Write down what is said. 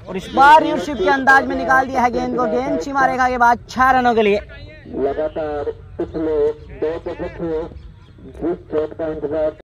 और इस बार यूशिफ के अंदाज में निकाल दिया है गेंद को, गेंद सीमा रेखा के बाद 6 रनों के लिए। लगातार पिछले 2 जिस चोट का इंतजार